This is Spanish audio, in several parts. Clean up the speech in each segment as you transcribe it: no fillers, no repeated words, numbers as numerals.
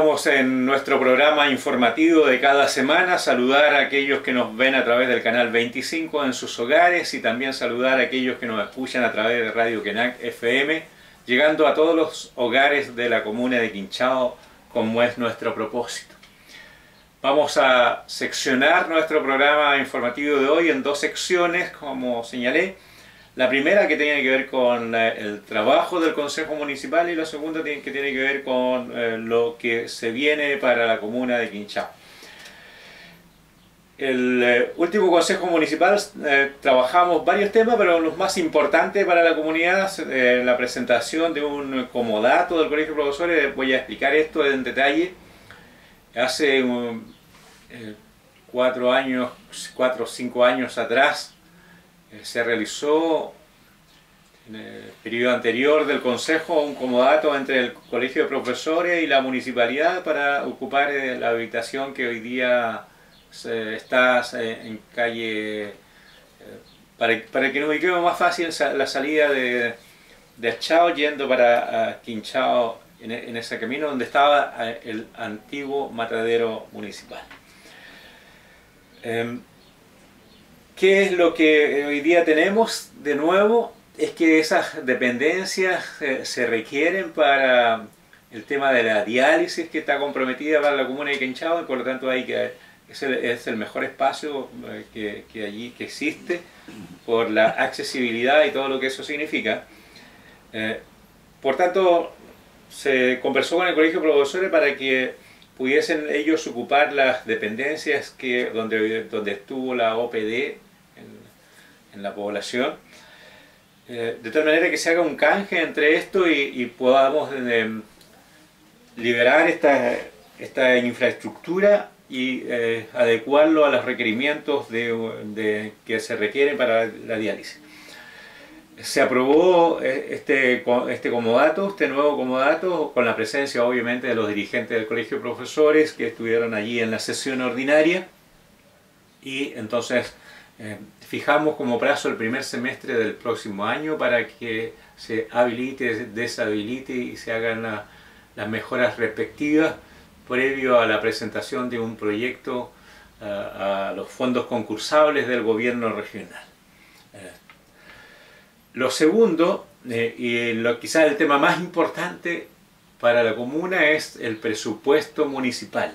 Estamos en nuestro programa informativo de cada semana, saludar a aquellos que nos ven a través del canal 25 en sus hogares y también saludar a aquellos que nos escuchan a través de Radio Quenac FM, llegando a todos los hogares de la comuna de Quinchao, como es nuestro propósito. Vamos a seccionar nuestro programa informativo de hoy en dos secciones, como señalé. La primera que tiene que ver con el trabajo del Consejo Municipal y la segunda que tiene que ver con lo que se viene para la comuna de Quinchao. El último Consejo Municipal trabajamos varios temas, pero los más importantes para la comunidad, la presentación de un comodato del Colegio de Profesores. Voy a explicar esto en detalle. Hace 4 o 5 años atrás, se realizó en el periodo anterior del Consejo un comodato entre el Colegio de Profesores y la Municipalidad para ocupar la habitación que hoy día está en calle, para que nos ubiquemos más fácil la salida de Chao yendo para Quinchao, en ese camino donde estaba el antiguo matadero municipal. ¿Qué es lo que hoy día tenemos de nuevo? Es que esas dependencias se requieren para el tema de la diálisis que está comprometida para la comuna de Quinchao, y por lo tanto es el mejor espacio que existe por la accesibilidad y todo lo que eso significa. Por tanto, se conversó con el Colegio de Profesores para que pudiesen ellos ocupar las dependencias donde estuvo la OPD en la población, de tal manera que se haga un canje entre esto y podamos liberar esta infraestructura y adecuarlo a los requerimientos que se requieren para la diálisis. Se aprobó este nuevo comodato, con la presencia obviamente de los dirigentes del Colegio de Profesores que estuvieron allí en la sesión ordinaria, y entonces fijamos como plazo el primer semestre del próximo año para que se habilite, deshabilite y se hagan las mejoras respectivas previo a la presentación de un proyecto a los fondos concursables del gobierno regional. Lo segundo, quizás el tema más importante para la comuna, es el presupuesto municipal.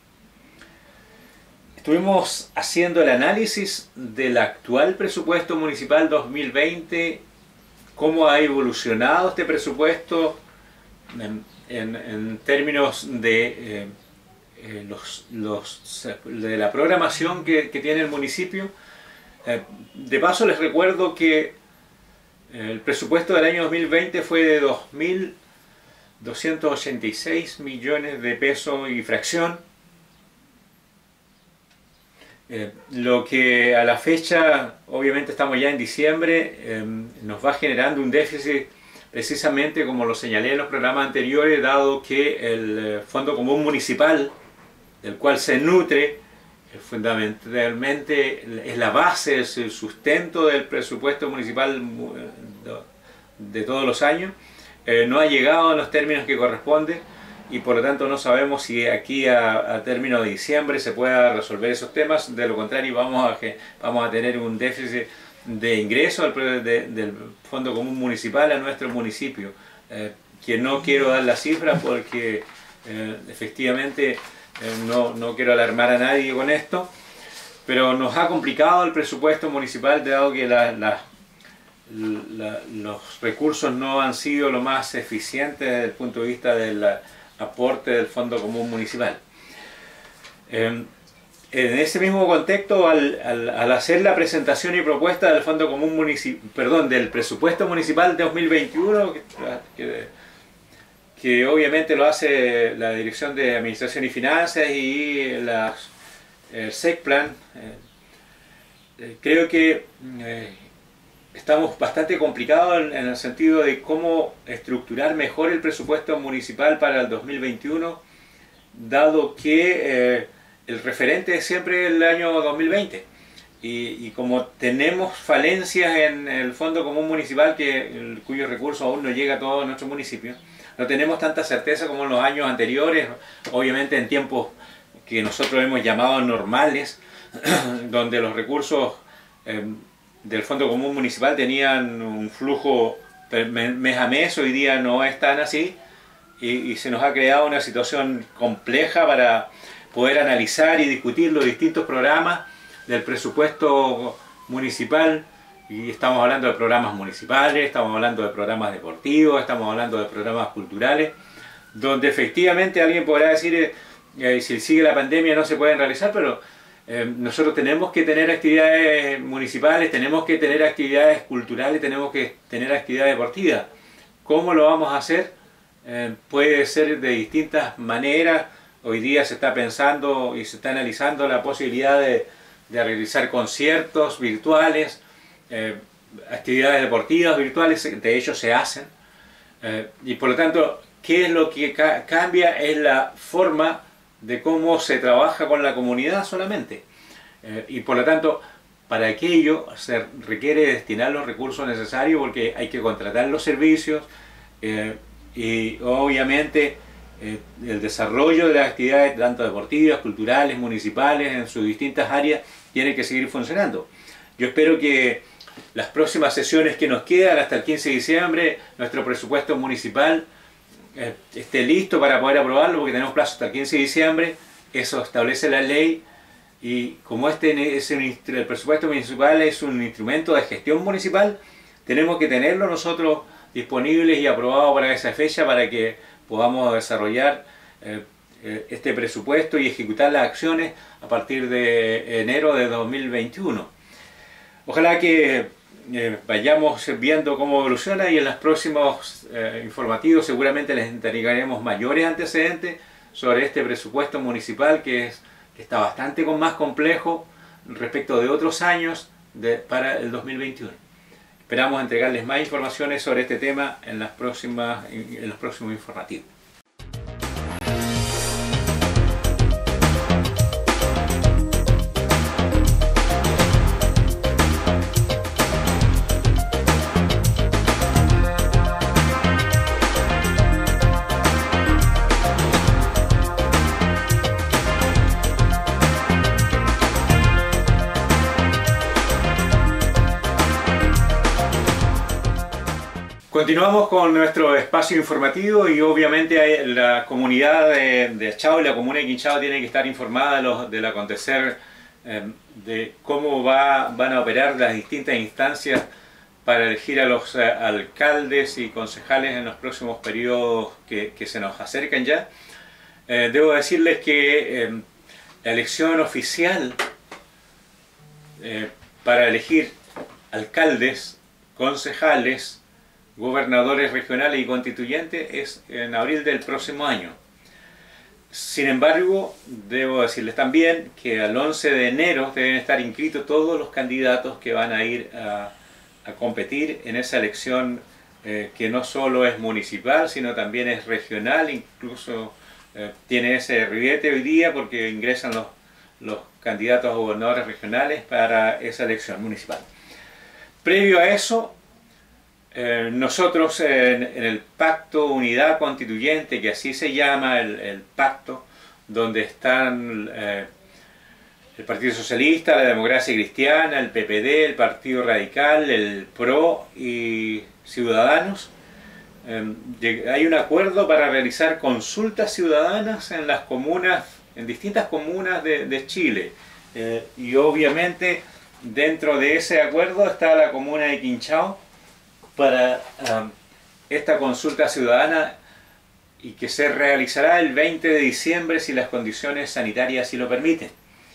Estuvimos haciendo el análisis del actual presupuesto municipal 2020, cómo ha evolucionado este presupuesto en términos de la programación que tiene el municipio. De paso les recuerdo que el presupuesto del año 2020 fue de 2.286 millones de pesos y fracción. Lo que a la fecha, obviamente estamos ya en diciembre, nos va generando un déficit, precisamente como lo señalé en los programas anteriores, dado que el Fondo Común Municipal, del cual se nutre, fundamentalmente es la base, es el sustento del presupuesto municipal de todos los años, no ha llegado en los términos que corresponde, y por lo tanto no sabemos si aquí a término de diciembre se pueda resolver esos temas. De lo contrario vamos a tener un déficit de ingreso del Fondo Común Municipal a nuestro municipio, que no quiero dar la cifra porque efectivamente no quiero alarmar a nadie con esto, pero nos ha complicado el presupuesto municipal, dado que los recursos no han sido lo más eficientes desde el punto de vista del aporte del Fondo Común Municipal. En ese mismo contexto, al hacer la presentación y propuesta del Fondo Común del presupuesto municipal de 2021, que obviamente lo hace la Dirección de Administración y Finanzas y el SECPLAN, creo que estamos bastante complicados en el sentido de cómo estructurar mejor el presupuesto municipal para el 2021, dado que el referente es siempre el año 2020. Y como tenemos falencias en el Fondo Común Municipal, cuyos recursos aún no llega a todo nuestro municipio, no tenemos tanta certeza como en los años anteriores, obviamente en tiempos que nosotros hemos llamado normales, donde los recursos del Fondo Común Municipal tenían un flujo mes a mes. Hoy día no es tan así y se nos ha creado una situación compleja para poder analizar y discutir los distintos programas del presupuesto municipal. Y estamos hablando de programas municipales, estamos hablando de programas deportivos, estamos hablando de programas culturales, donde efectivamente alguien podrá decir si sigue la pandemia no se pueden realizar, pero nosotros tenemos que tener actividades municipales, tenemos que tener actividades culturales, tenemos que tener actividad deportiva. ¿Cómo lo vamos a hacer? Puede ser de distintas maneras. Hoy día se está pensando y se está analizando la posibilidad de realizar conciertos virtuales, actividades deportivas virtuales, de hecho se hacen. Y por lo tanto, ¿qué es lo que cambia? Es la forma de cómo se trabaja con la comunidad solamente. Y por lo tanto, para aquello se requiere destinar los recursos necesarios porque hay que contratar los servicios y obviamente el desarrollo de las actividades tanto deportivas, culturales, municipales, en sus distintas áreas, tiene que seguir funcionando. Yo espero que las próximas sesiones que nos quedan hasta el 15 de diciembre, nuestro presupuesto municipal esté listo para poder aprobarlo, porque tenemos plazo hasta el 15 de diciembre, eso establece la ley, y como el presupuesto municipal es un instrumento de gestión municipal, tenemos que tenerlo nosotros disponibles y aprobado para esa fecha para que podamos desarrollar este presupuesto y ejecutar las acciones a partir de enero de 2021. Ojalá que vayamos viendo cómo evoluciona y en los próximos informativos seguramente les entregaremos mayores antecedentes sobre este presupuesto municipal que está bastante más complejo respecto de otros años para el 2021. Esperamos entregarles más informaciones sobre este tema en los próximos informativos. Continuamos con nuestro espacio informativo y obviamente la comunidad de Achao y la comuna de Quinchao tienen que estar informada del acontecer, de cómo van a operar las distintas instancias para elegir a los alcaldes y concejales en los próximos periodos que se nos acercan ya. Debo decirles que la elección oficial para elegir alcaldes, concejales, gobernadores regionales y constituyentes es en abril del próximo año. Sin embargo, debo decirles también que al 11 de enero deben estar inscritos todos los candidatos que van a ir a competir en esa elección que no solo es municipal, sino también es regional, incluso tiene ese ribete hoy día porque ingresan los candidatos a gobernadores regionales para esa elección municipal. Previo a eso, nosotros en el Pacto Unidad Constituyente, que así se llama el pacto, donde están el Partido Socialista, la Democracia Cristiana, el PPD, el Partido Radical, el PRO y Ciudadanos, hay un acuerdo para realizar consultas ciudadanas en las comunas, en distintas comunas de Chile. Y obviamente dentro de ese acuerdo está la comuna de Quinchao, para esta consulta ciudadana y que se realizará el 20 de diciembre si las condiciones sanitarias así lo permiten.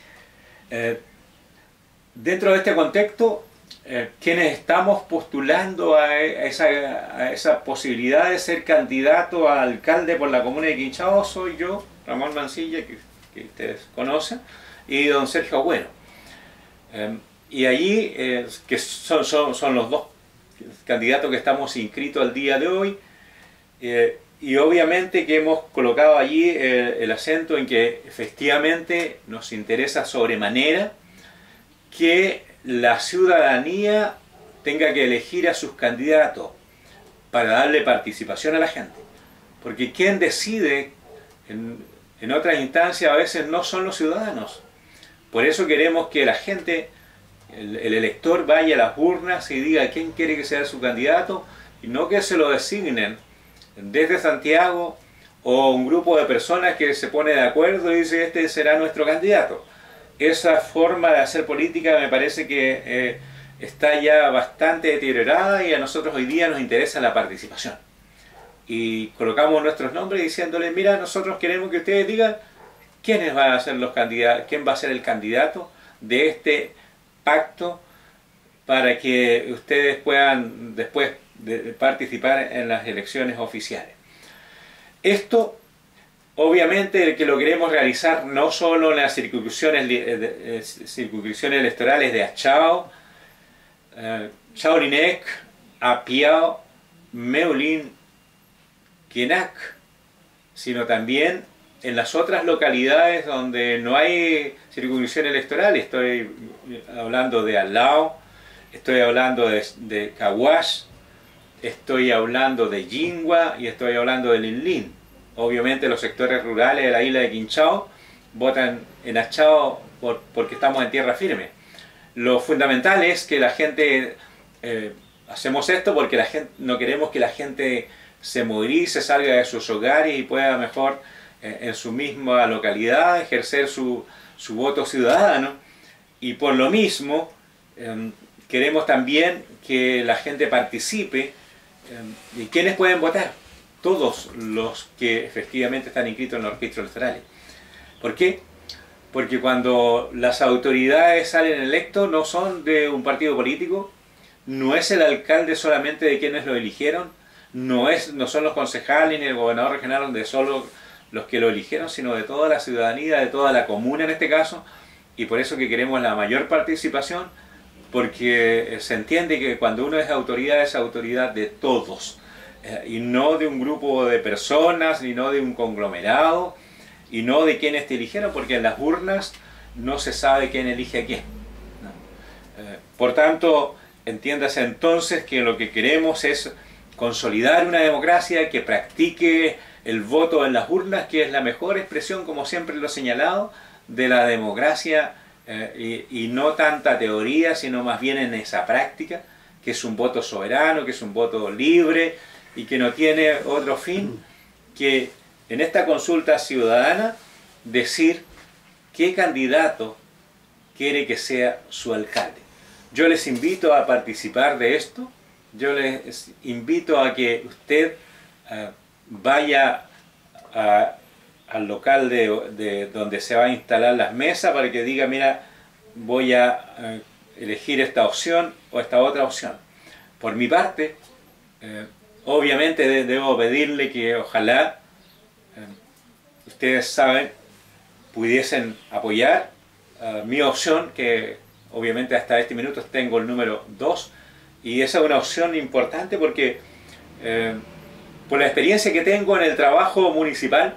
Dentro de este contexto, quienes estamos postulando a esa posibilidad de ser candidato a alcalde por la comuna de Quinchao soy yo, Ramón Mancilla, que ustedes conocen, y don Sergio Agüero. Y allí, que son los dos candidatos que estamos inscritos al día de hoy, y obviamente que hemos colocado allí el acento en que efectivamente nos interesa sobremanera que la ciudadanía tenga que elegir a sus candidatos para darle participación a la gente. porque quien decide en otras instancias a veces no son los ciudadanos. Por eso queremos que la gente, el elector, vaya a las urnas y diga quién quiere que sea su candidato, y no que se lo designen desde Santiago o un grupo de personas que se pone de acuerdo y dice este será nuestro candidato. Esa forma de hacer política me parece que está ya bastante deteriorada, y a nosotros hoy día nos interesa la participación. Y colocamos nuestros nombres diciéndoles, mira, nosotros queremos que ustedes digan quiénes van a ser los candidatos, quién va a ser el candidato de este pacto, para que ustedes puedan después participar en las elecciones oficiales. Esto, obviamente, que lo queremos realizar no solo en las circunscripciones electorales de Achao, Chaurinec, Apiao, Meulín, Quienac, sino también en las otras localidades donde no hay circunscripción electoral. Estoy hablando de Alao, estoy hablando de Caguas, estoy hablando de Yingua y estoy hablando de Linlin. Obviamente los sectores rurales de la isla de Quinchao votan en Achao porque estamos en tierra firme. Lo fundamental es que la gente, hacemos esto porque no queremos que la gente se movilice, salga de sus hogares y pueda mejor en su misma localidad ejercer su voto ciudadano. Y por lo mismo queremos también que la gente participe. ¿Y quiénes pueden votar? Todos los que efectivamente están inscritos en los registros electorales. ¿Por qué? Porque cuando las autoridades salen electos no son de un partido político, no es el alcalde solamente de quienes lo eligieron, no son los concejales ni el gobernador regional de solo los que lo eligieron, sino de toda la ciudadanía, de toda la comuna en este caso, y por eso que queremos la mayor participación, porque se entiende que cuando uno es autoridad de todos, y no de un grupo de personas, ni no de un conglomerado, y no de quienes te eligieron, porque en las urnas no se sabe quién elige a quién. Por tanto, entiéndase entonces que lo que queremos es consolidar una democracia que practique el voto en las urnas, que es la mejor expresión, como siempre lo he señalado, de la democracia, y no tanta teoría, sino más bien en esa práctica, que es un voto soberano, que es un voto libre y que no tiene otro fin que en esta consulta ciudadana decir qué candidato quiere que sea su alcalde. Yo les invito a participar de esto, yo les invito a que usted vaya al local de donde se va a instalar las mesas para que diga, mira, voy a elegir esta opción o esta otra opción. Por mi parte, obviamente debo pedirle que ojalá ustedes saben, pudiesen apoyar mi opción, que obviamente hasta este minuto tengo el número 2, y esa es una opción importante porque por la experiencia que tengo en el trabajo municipal,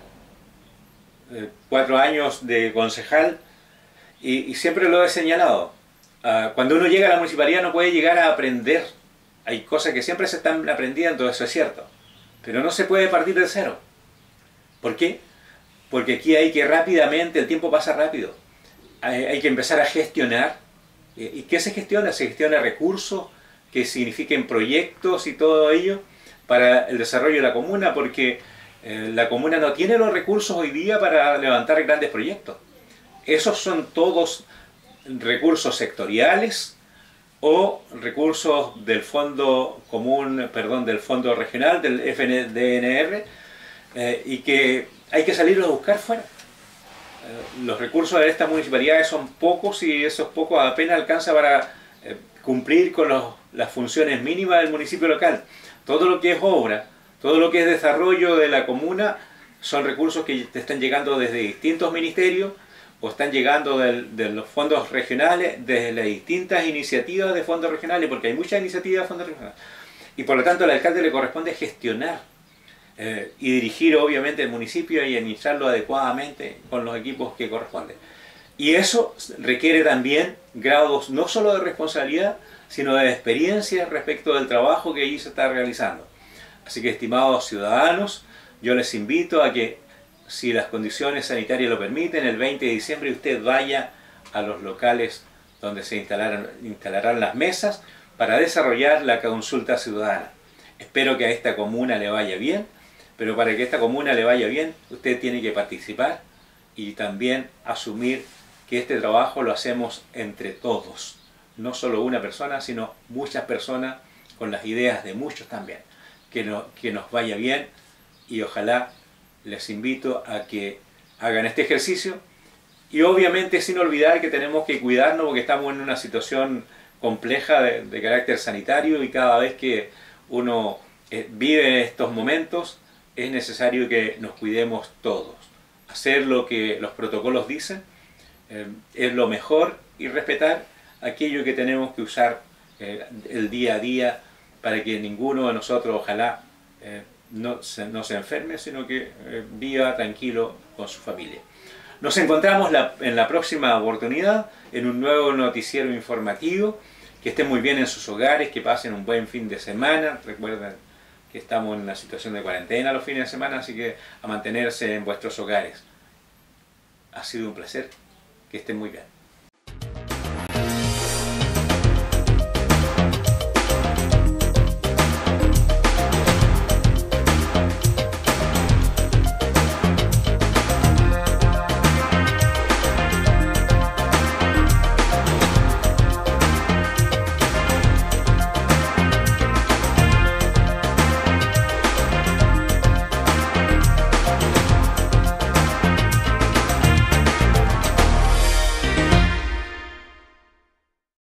4 años de concejal, y siempre lo he señalado, cuando uno llega a la municipalidad no puede llegar a aprender, hay cosas que siempre se están aprendiendo, eso es cierto, pero no se puede partir de cero. ¿Por qué? Porque aquí hay que rápidamente, el tiempo pasa rápido, hay que empezar a gestionar. ¿Y qué se gestiona? Se gestiona recursos que signifiquen proyectos y todo ello para el desarrollo de la comuna, porque la comuna no tiene los recursos hoy día para levantar grandes proyectos. Esos son todos recursos sectoriales o recursos del fondo común, perdón, del fondo regional, del FDNR, y que hay que salirlos a buscar fuera. Los recursos de estas municipalidades son pocos y esos pocos apenas alcanza para cumplir con las funciones mínimas del municipio local. Todo lo que es obra, todo lo que es desarrollo de la comuna son recursos que te están llegando desde distintos ministerios o están llegando de los fondos regionales, desde las distintas iniciativas de fondos regionales, porque hay muchas iniciativas de fondos regionales. Y por lo tanto al alcalde le corresponde gestionar y dirigir obviamente el municipio y administrarlo adecuadamente con los equipos que corresponden. Y eso requiere también grados no solo de responsabilidad, sino de experiencia respecto del trabajo que allí se está realizando. Así que, estimados ciudadanos, Yo les invito a que, si las condiciones sanitarias lo permiten, el 20 de diciembre usted vaya a los locales donde se instalarán las mesas para desarrollar la consulta ciudadana. Espero que a esta comuna le vaya bien, pero para que esta comuna le vaya bien, usted tiene que participar y también asumir que este trabajo lo hacemos entre todos. No solo una persona, sino muchas personas con las ideas de muchos también. Que nos vaya bien y ojalá les invito a que hagan este ejercicio. Y obviamente sin olvidar que tenemos que cuidarnos porque estamos en una situación compleja de carácter sanitario y cada vez que uno vive estos momentos es necesario que nos cuidemos todos. Hacer lo que los protocolos dicen es lo mejor y respetar aquello que tenemos que usar el día a día para que ninguno de nosotros ojalá no se enferme, sino que viva tranquilo con su familia. Nos encontramos en la próxima oportunidad en un nuevo noticiero informativo. Que estén muy bien en sus hogares, que pasen un buen fin de semana. Recuerden que estamos en una situación de cuarentena los fines de semana, así que a mantenerse en vuestros hogares. Ha sido un placer. Que estén muy bien.